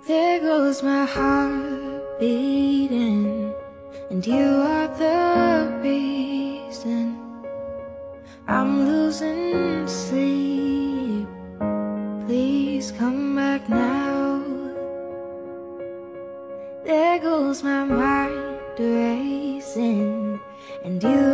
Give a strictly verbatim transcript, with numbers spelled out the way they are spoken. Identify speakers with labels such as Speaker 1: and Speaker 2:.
Speaker 1: There goes my heart beating, and you are the reason I'm losing sleep. Please come back now. There goes my mind racing, and you